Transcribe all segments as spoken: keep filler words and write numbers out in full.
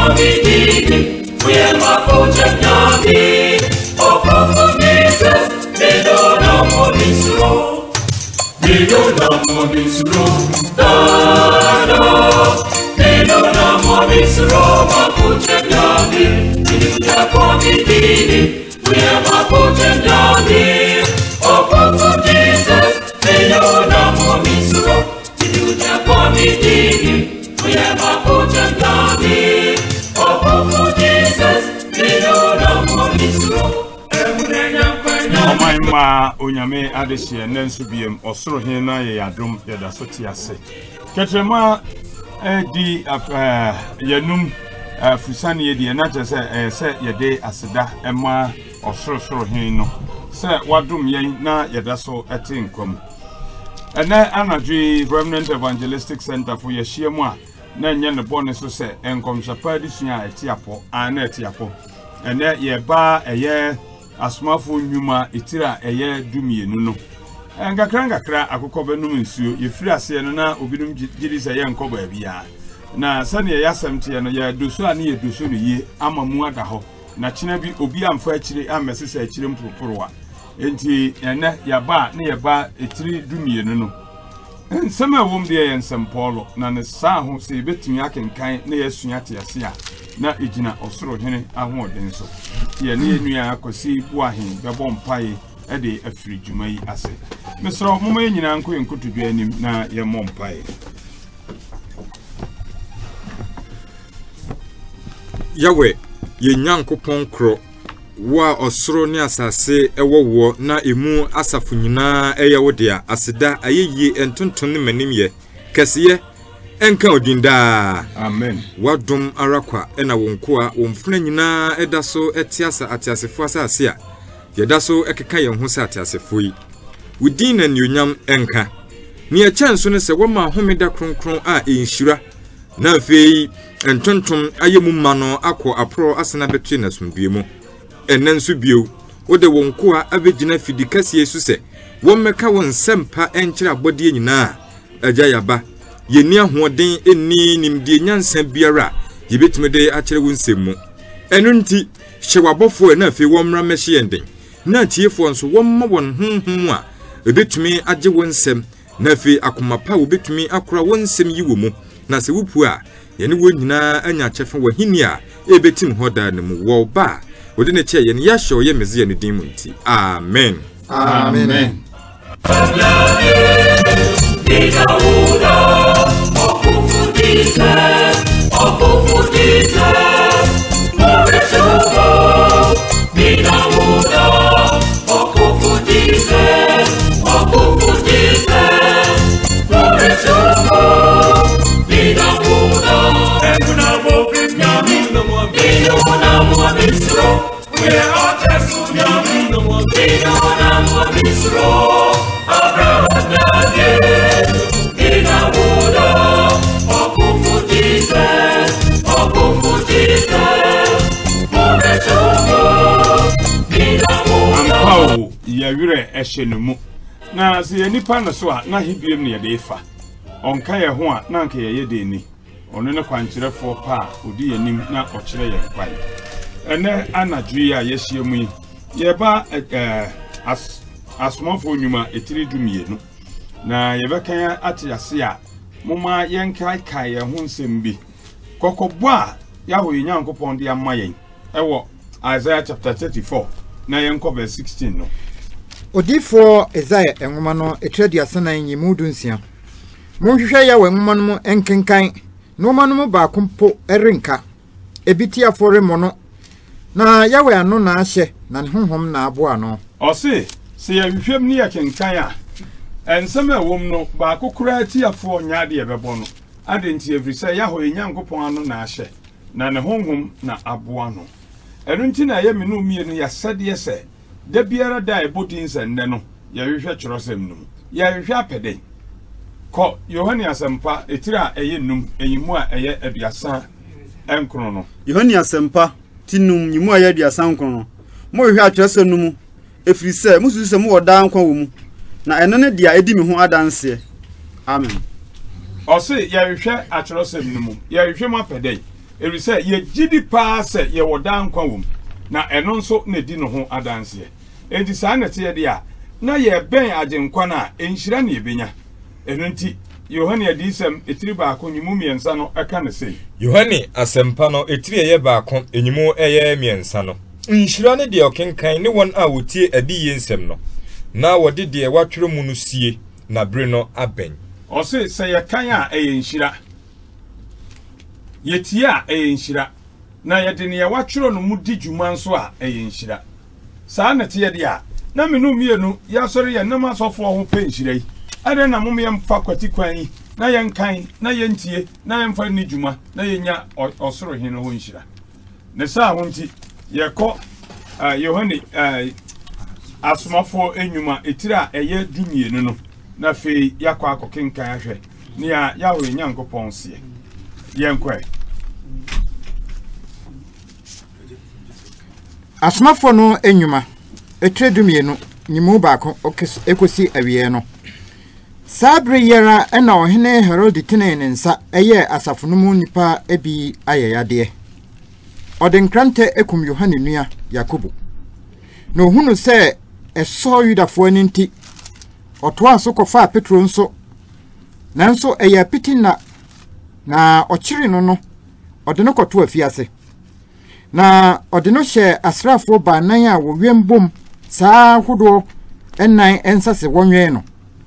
Comedy, we are my project Yami. Oh, for Jesus, they don't know what is wrong. They don't know what is wrong. They don't know what is wrong. My project Yami. We are comedy, we are my project Yami. Oh, for Jesus, they don't know what is wrong. We are comedy, we are my project Yami. Oh, for Jesus, they don't know what is wrong. My ma, Onyame Adeshi, and Nancy B M, or so here na yadum, yada sotiase. Katrema, di yanum, Fusani, the another say, yade asida, Emma, or so so here no. Say, what doom ye na yadaso at income. And now, Anadri, Remnant Evangelistic Center for your Shiamwa. Nanyan the bonus to say, and come Shapadi at Tiapo, and at Tiapo. And that ye bar a year, a smartphone yuma, itira a year, do me no. And Gakranga cra, a cocoa numinsu, you free as Siena, Ubidum Gidis a young cover bia. Na Sunny Yasamti and a year do so near do so ye, I'm a muadaho. Nachinabi Obiam Fetchly, I'm a sister children proporoa. Enti and that ya bar near bar a tree do me no. And some of them there and some polo, none sa who say bit to yak and kind near Sunyati Asia, not Ijina or Sro Henry, I want then so. Here near me I could see Wahin, Gabon Pie, a day a free Jumay assay. Mister Mumain and Uncle and could be any na your mom pie. Yahweh, ye nyanko pon kro, wa osro ni asase ewo wo na emu asafu nyina eyawodia aseda ayeye entonton ne manim ye kesiye enka odinda amen wadom arakwa ena wonko a womfuna nyina edaso etiasa atiasefo asase a yedaso ekeka ye ho sa atiasefo yi wudin na nyonyam enka ni a chanso ne se woma homeda kronkron a enhyira na afei entonton ayemu ma no akọ apro asena betu na sumbie mu enanso bio wode wonko a abegina fidi kase yesu se wommeka won sempa enkyira bode nyina agya yaba yeni ahoden eni nimdie nyansa biara yebetumede akyere wonsemu enu nti hyewabofo na afi womra mehye yenden na tiefo nso womma won honhom a ebetumi agye wonsem na afi akomapa wobetumi akora wonsem yiwo mu na se wupu a yeni wonyina anya kyefa wahini a ebetim hoda ne mu wo ba wode ne kye yeni yahyo ye meze yeni din mu nti amen amen we are just young, no more being on a more misro. Abraham Nage, in a wood, or Kufu Jesus, or Kufu Jesus, for a show, in a wood. Oh, Yavire Eshenumu. Now, see any panaswa, na hibim near the Efa. On Kaya Hua, Nanka Yedini, on a quantity for pa, Udi and Nim, not or Chile quite. And then Anadria, yes, you mean, Yeba as a small phonema, a three to me. Now, Yabaka Atiasia, Mama Yankai Kaya, whom Simbi. Coco Bois, Yahoo, Yanko upon the Amayan. Ewo, Isaiah chapter thirty-four, Nayanko verse sixteen. No. Odifo Isaiah and Womano, a tradia sana in Yimudunsia. Monshaya when Woman enkenkai, no manumo bakumpo, erinka, a bitia for a mono. Na Yahweh ano na ahye na honhom na aboa no o se se ya hwehwem ni akenkan a ensem ewom no ba kokura tiafo nyaade ebebo no adenti every say Yahweh nyankopon ano na ahye na ne honhom na aboa no enu nti na ye menu mie no ya sade se da biara da ebodin sende no ya hwehwe kyerosem no ya hwehwe apede ko Yohane asempa etira eye num eyimu a eye aduasa enkro no Yohane asempa tinum nyimu ayadi asankon mo hwe atwese numu efiri se musu se mo woda nkwa wo mu na eno ne dia edi mi ho adanse amen o se ya hwe atwese numu ya hwe mapede Eri say ye gidi pa say ye wodan kwa wom. Na eno nso na di no ho adanse. Enti saa na te ye dia na ye ben agenkwa na enhyira na ebenya. Eno nti Yohane adisem etiri baako nyimu miensa no eka ne sei. Yohane asempa no etiri eye baako enyimu eye miensa no. Nhyira ne de okenkan ne won a wotie adi yensem no. Na wode de watwere mu no sie na bre no aben. O se se ye kan a eye nhyira. Ye tie a eye nhyira. Na ye de ne ye watwere no mu di dwuma nso a eye nhyira. Saa na te ye de a na menu mienu ya sori ye nam asofo ho pe nhyira yi. Ade na mum yem fa kwati kwan yi na ye nkan na ye ntie na ye mfa ni dwuma na ye nya osoro hin ho nhyira. Ne saa ho nti ye kɔ Yohane asomafo enwuma etira eye dumienu no na fe yakɔ akɔkenkan ahwɛ ne ya yawo nyankopɔn sie ye nkɔ asomafo no enwuma etire dumienu nyimu baako ekosi awie no Sabre yera ena ohene Herod tene ne nsa eye asafo no mu nipa ebi ayeyade. Odenkrante ekum Yohane nua Yakobo. No hunu se eso Yudafo aninti. Otoa so kofa Petro nso. Nanso eye piti na na ochiri no no. Ode no koto afiase. Na ode no hye asrafo ba nan a wo wembom saa hodo enan ensase wonwe no.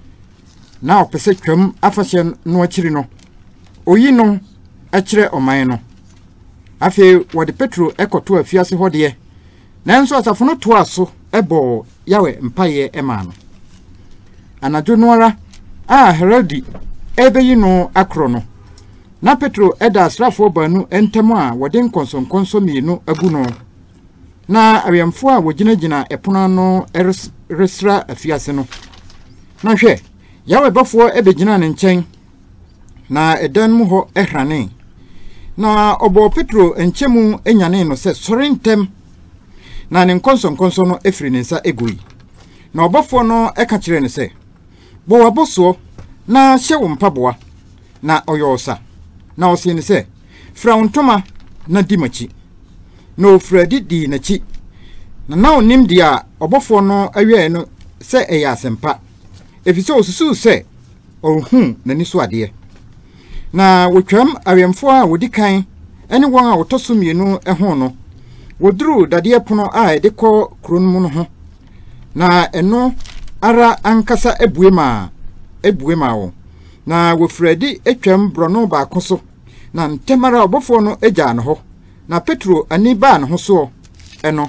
Na opese twam afahye no akiri no oyi no akire oman no afi wode Petro ekoto afiase hode nanso asafo no to aso ebo yawe mpaye ema no anadwo no ara a Herodi ebeyi no akro no na Petro eda asrafo banu entemu a wode nkonsonkonso mienu agu no na awemfo a woginagina epono no resra afiase no na hwe yawe bafo ebegina ne nchen na edan mu ho ehrane na obo Petro enchemu enyane no se sorentem na ne nkonso nkonso no efiri ne nsa egoi na obafo no eka kire ne se bo waboso na hye wo mpaboa na oyosa na osi ne se fra untoma na dimachi na ofradi di na chi na na onim dia obafo no awie no se eya asempa efise osusu se ohun na niso ade na wotwam awemfo a wodikan ene won a wotoso mienu ehon no woduru dade pono a ede kɔ kron mu no ho na eno ara ankasa ebuema ebuema wo na wofradi etwam brono ba koso na ntemara obofo no egya no ho na Petro ani ba no ho so eno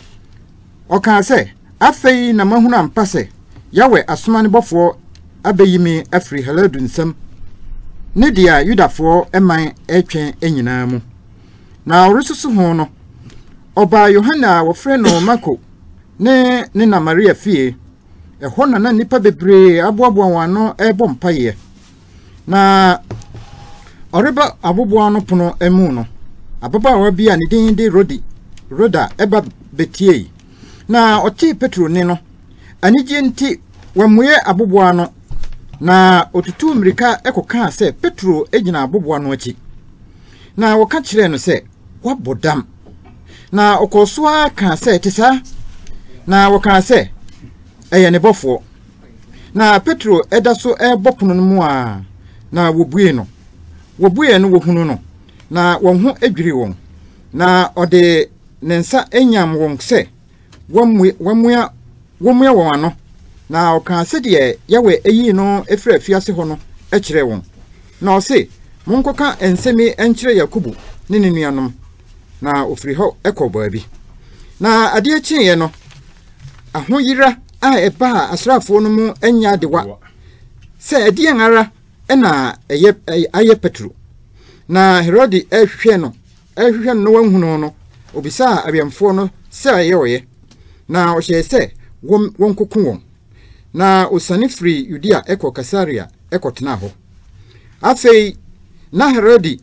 oka se afei na mahuna mpase yawe asomane bofo abeyimi afri Herod nsam ne dia Yudafo eman etwen enyina mu na orususu ho no oba Yohana wofre no Mako ne ne na Maria fie ehɔ na na nipa bebre aboabo wano ebo mpaye na oreba abobo no pono emu no ababa wa bia ne din de Rodi Roda eba betie na oti Petro ne no anije nti wamuye abobo no na otutu mrika ekoka se Petro egina abobo no achi na woka kire no se wabodam na okosoa ka se tisa na woka se eye ne bofo na Petro edaso ebopono no mu a na wobue no wobue no wohunu no na wonho adwiri won na ode ne nsa enyam won se wamwe wamwe wamwe won ano na oka se de yawe eyi no efra afiase ho no e kire won na o se monkoka ensemi enkire Yakobo ne ne nuanom na ofiri ho ekoba bi na ade ekiye no ahoyira a eba asrafo no mu enya dewa se ade ngara ena eye aye Petro na Herodi ehwe no ehwe no wanhunu no obisa abiamfo no se aye oye na o hye se won wonkokun won na osani free Judea eko Caesarea eko tena ho afei na Herodi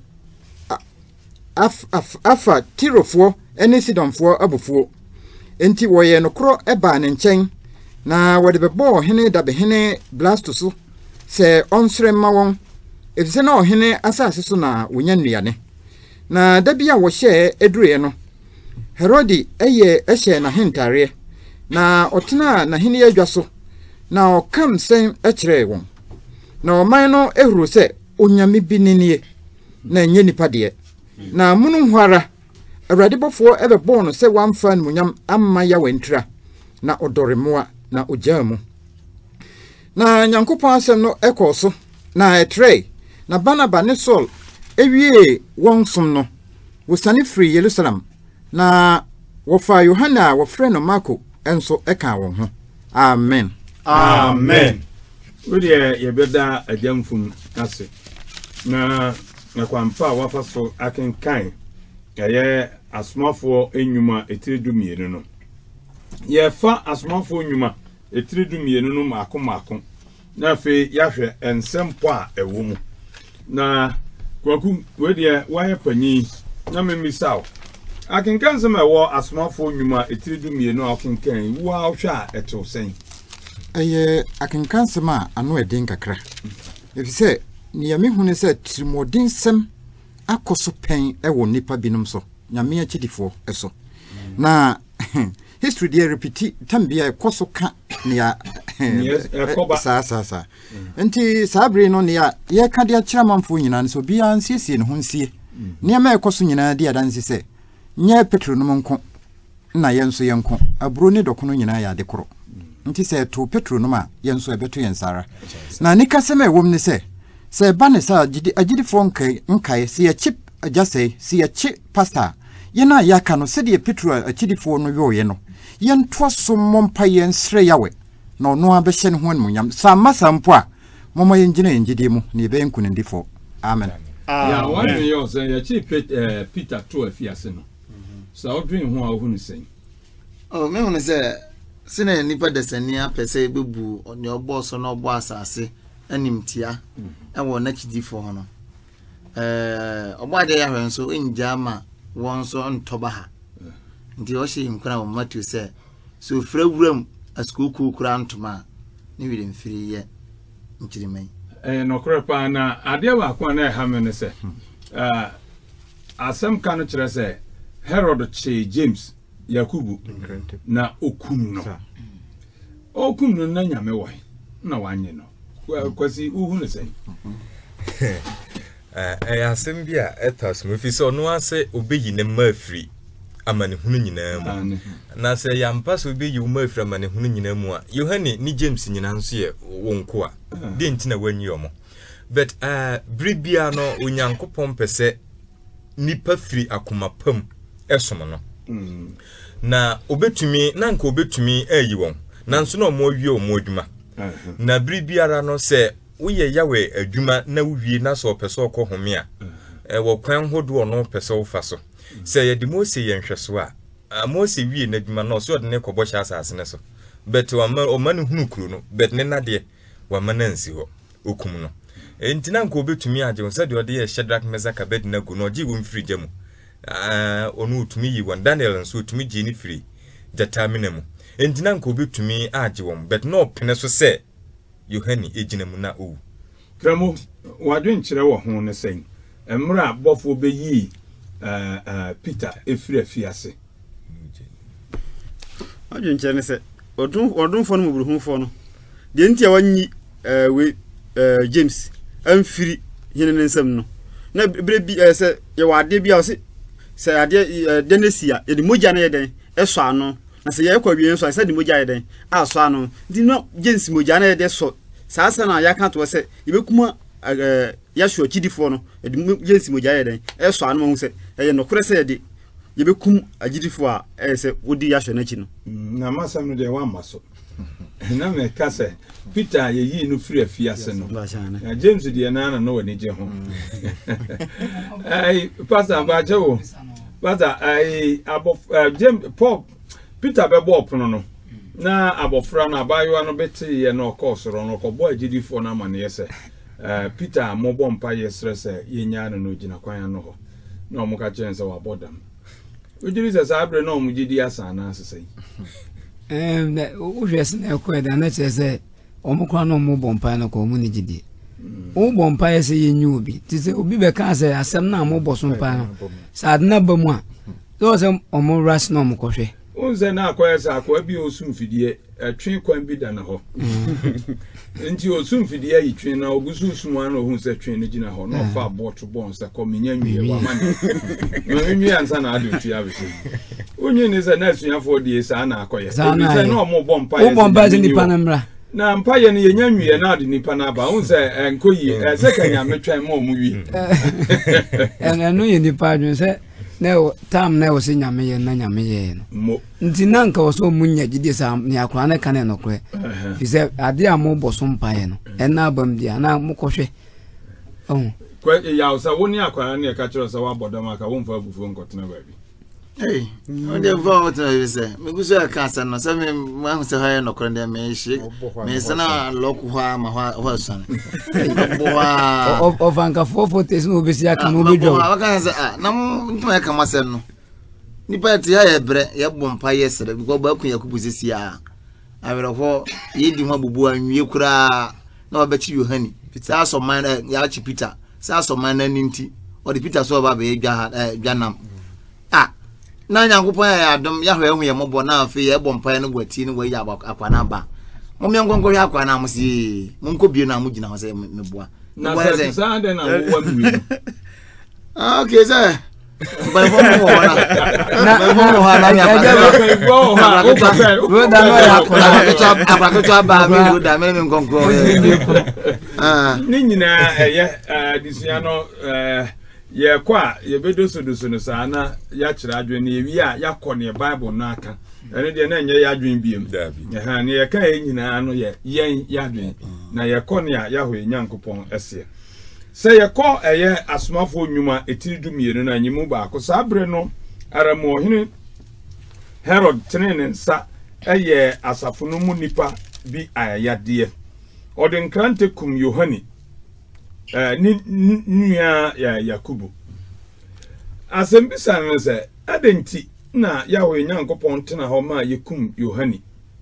af af afa tirofo ene sidomfo abufuo enti woye no kro eba ne nchen na wode bebo hene da be hene Blastus se onsre ma won efise na ohene asase so na wonya nnuane na da bia wo hye edure no Herodi eye ehye na hentare na otena na hene adwa so na okam sen ekire won na oman no ehuru se onyame bi ninie na enye nipa de na munu hwara Awurade bofo ebebo no se wamfa nmunyam amma ya wentra na odoremoa na ojamu na Nyankopon asem no ekoso na etre na Barnaba ne Saul ewie won som no wosane free Jerusalem na wofa Yohana wofre no Marko enso eka won ho. Amen. Amen. Wodi ye beda adamfum ase na na kwampa wafa so akenkan ye asomafo enwuma etiridu mienu no ye fa asomafo enwuma etiridu mienu no maako maako na fe yahwe ensempo a ewo mu na kwaku wodi waye panyi na memisaw akenkan se mewo asomafo enwuma etiridu mienu a akenkan wo a hwa eto sen eye akenkan se ma ano edin kakra efise ni ya mehune se trimodin sem akoso pen ewo nipa binom so nyame achidifo eso na history dey repeat tambia ekoso ka ne ya sa sa sa enti sabre no ne ya ye ka dia kira manfo nyina nso bia nsiesie ne ho nsie ne ma ekoso nyina dia danse se nya petro no monko na yenso yenko aburo ne dokono nyina ya de koro nti se to petro no ma yenso ebeto yensara na nika se me wom ne se se bane sa agidi agidi fonkai nkai se ya chip ajase se ya chi pastor yena yaka no se de petro achidifo no yo ye no yen toso mompa yen sre yawe no no abehye ne ho anmunyam sa masa mpo a moma yen gina yen gidi mu ne be enku ne ndifo. Amen. Ya one yo say ya chi Peter to afiase no sa odwen ho a ohu ne sen oh me hu se se na nipa desania pese bebu ne obo so na obo asase animtia ewo na chidifo ho no eh obo ade ya hwen so enjama won so ntoba ha ndi o hye nkura wo Matthew se so frewuram askuku kura ntoma ne wire mfiri ye nkirimen eh no krepa na ade ba kwa na ha me ne se eh asem ka no kire se Herod che James Yakubu na okum no okum no na nyame wai na wanye no kwasi uhu ne se eh asem bia etas mo fi so no ase obeyi ne mafri amane hunu nyina mu na se yampa so obeyi wo mafri amane hunu nyina mu a Yohane ni James nyina nso ye wonko a de ntina wanyi omo but uh bribia no onyankopon pese nipa firi akoma pam esom no na obetumi na nka obetumi ayi won nanso na omo wie omo adwuma na bribiara no se woye yawe adwuma na wuwie na so pese okohome a e wo kwan hodo no pese wo fa so se ye de Mose ye nhweso a Mose wie na adwuma no so de ne kobɔ hya asase ne so bet wa ma o man hunu kru no bet ne na de wa manansi ho okum no enti na nka obetumi age won se de ode ye Shadrach Meshach Abednego no gi wo mfiri gyamu ah onu utumi yi won Daniel nso utumi gi ni firi determine mu enti na nka obetumi age won bet no pene so se Yohane ejina mu na o kramo wadwen kire wo ho ne sen emra bofo be yi eh eh Peter efiri afiase wadwen kire ne se odun odun fo no mu buru fo no de ntia wanyi eh we eh James amfiri hene ne nsam no na bre bi eh se ye wade bi a se se ade denesia ye di moja na ye den eso ano na se ye kwa wie so se di moja ye den aso ano di no James moja na ye de so sasa na ya kan to se ibekuma eh ya hwo chidifo no di James moja ye den eso ano mo se ye no kure se ye di yebekum agidifo a eh se wodi ya hwo na chi no na masam no de wa maso na me ka se Peter ye yi no free afiase no na James de na na no wani je ho ai pastor ba jewo pastor ai abo James Paul Peter be bo pono no na abofra na abayo no beti ye no kosoro no ko bo agidifo na ma ne yese eh Peter mo bo mpa ye stress ye nya no no gina kwan no ho na mo ka chense wa bodam ujiri se sabre no mo gidi asa na asese eh uhwese na ekwe da na chese omukwa no mo bompa na ko mu ni gidi wo bompa yɛ sɛ yɛnyi obi ti sɛ obi bɛka sɛ asɛm na mo bɔ so mpa no sɛ ade na ba mu a sɛ sɛ ɔmo ras na ɔmo kɔhwɛ unze na akɔyɛ sɛ akɔa bi osum fidie atwe kwan bi da na hɔ nti osum fidie yi twe na ogusu sum an ohun sɛ twe no gyina hɔ na ɔfa abɔto bɔn sɛ kɔmenya nwie wa man no nwie ansa na ade tu ya bɛsɛ onye ne sɛ na asuafo die sa na akɔyɛ obi sɛ na ɔmo bɔ mpa yɛ wo bompa sɛ nipa na mra na mpa yɛ no yɛnya nwie na ade nipa na ba hun sɛ enkoyi sɛ kanya metwɛn ma ɔmo wi ɛno yɛ nipa adwen sɛ na tam na wo se nyame ye na nyame ye no nti na nka wo so munya gidi sa ne akora na kan no kore fi se ade a mo boso mpae no ɛna abam dia na mo kɔhwɛ oh kwa ya wo sa woni akora na ka kyerɛ sa wa bodam aka wo mfa abufu nkɔtena baabi eh on the vote no be say me guso aka sa no se me ma hu se ha no kore na me hye me se na loku ha ma ha ho so boa of anka fofo tes no be sia kan obi dwo aka se ah na ntuma ka masem no nipa ti ha ye bre ye bompa ye sere because ba kun yakubu sisi a awere ho ye di ho abubu anwie kura na obachi yohani sa so man ya chi peter sa so man na ninti o di peter so ba be dwa dwanam ah na nyankopon ya adom ya hwe hu ye mobo na afi ye bompa no gwati no we ya akwana ba mo me ngongo ya akwana mo si mo nko bie na mo gina ho se meboa na se sa de na wo mi ah okay sir ba bo mo wana na bo mo wana ya ba bo da no ya akwana ko cha akwana cha ba mi go da me me ngongo ah ni nyina eye adisia no eh ye kwa ye bedoso doso no sa na ya kira adwen ne wi a ya kɔ ne bible no aka ene de na nye ya adwen biem ye ha ne ye ka ye nyina no ye yen ya adwen na ye kɔ ne a ya ho nyankopɔn ese se ye kɔ eye asomafo nnwuma etiri mienu na nyimu ba ko sa bre no aramu ohene Herod tene ne nsa eye asafo no mu nipa bi ayade ode nkrante kum Yohani eh ni nua ya Yakubu asembisa no se adenti na yawo nyankopon tena ho ma yekum Yohani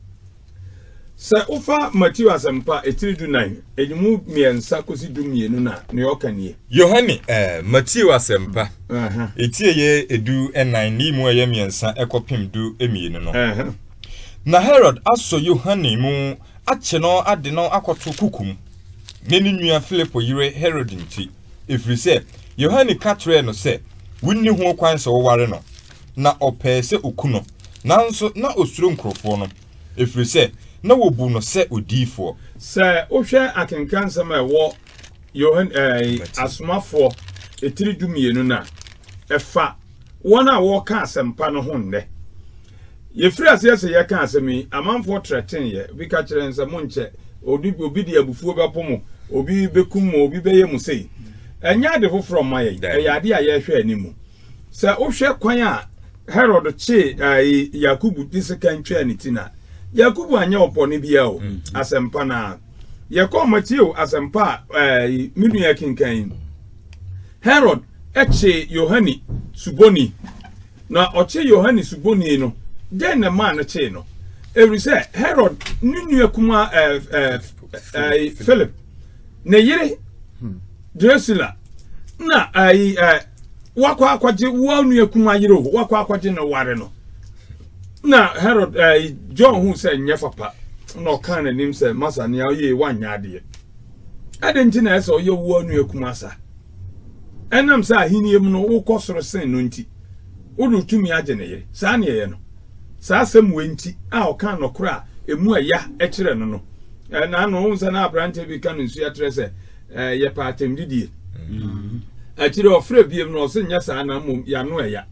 se ufa Matthew asempa etiridu nine enyumu miensa kosi du mienu na ne okanie Yohani eh Matthew asempa aha etie ye edu nine ni mu ye miensa ekopim du emienu no aha na Herod aso Yohani mu ache no ade no akoto kukum neni nua Philip yire Herod nti efiri se Yohani katre no se wunni ho kwan se wo ware no na opese okuno nanso na osuro nkrofo no efiri se na wobu no se odifo se ohwe akenkan sama ewo Yohan eh asomafo etiri dumienu na efa wona wo ka asempa no ho nde yefiri ase se ye ka asemi amanfo threaten ye bi ka kire nsa monche obi obi di abufuo bepomo obi bekum obi beye mu sei enya de foforo maye eyade a ye hwe animu se ohwe kwan a Herod che Yakubu disika ntwa nitina Yakubu anya opone bia o asempa na ye ko Matthew asempa eh minu ya kinkan Herod eche Yohani suboni na oche Yohani suboni no den na man che no every say Herod ninu akuma eh eh Philip ne yire Drusilla na ai eh wakwa akwaje wanu akuma yire wakwa akwaje no ware no na Herod eh John who say nyefapa no kan anim say masa ne aye wanya ade adenti na eso ye wanu akuma sa enam sa ahini em no wokosoro sen no nti wodu tumi age ne ye sa ne ye no sa asem wenti a okan no kora emu aya e kire no no na no unsa na abrante bi kan nsu ya tre se eh ye patem didie mhm akire ofre biem no so nya sa na mum ya no aya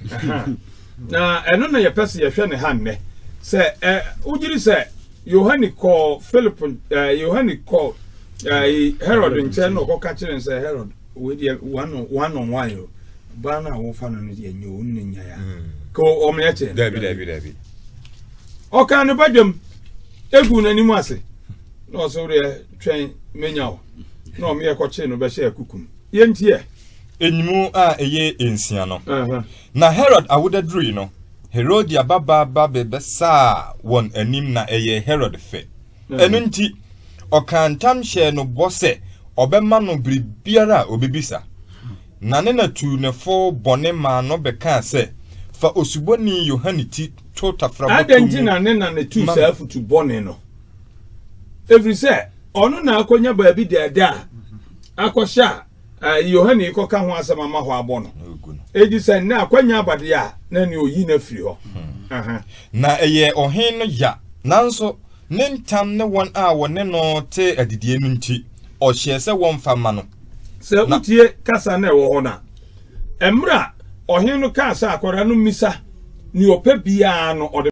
na eno na ye pese ye hwe ne hanne se eh ugiri se Yohani ko Philip eh Yohani ko eh Herod nche no ko ka kire se Herod we die one one on one yo ba na wo fa no ne ye nyo nya ya ko o me eche David David David o kan ne badwam egu nanimu ase no so re twen menyawo no me ekoche no be hye akukum ye ntie enyimu a eye ensia no na Herod awodadru no Herodia baba baba besa won anim na eye Herod fe enu nti okantam hye no bose obema no bribiara obebisa na ne na tu ne fo bone ma no beka se fa osuboni Yohaniti tota frabo adanti na ne na ne tu self to bone no every say ono na akonya ba bi de da akosha Yohani koka ho asema ma ho abono eji se na akonya abade ya na ne oyi na firi ho aha na eye ohen no ya nanso ne ntam ne won a wone no te adidie no nti o hye se won fama no se utie kasa na ewo ho na emra ohen no kasa akora no misa ni opa bia no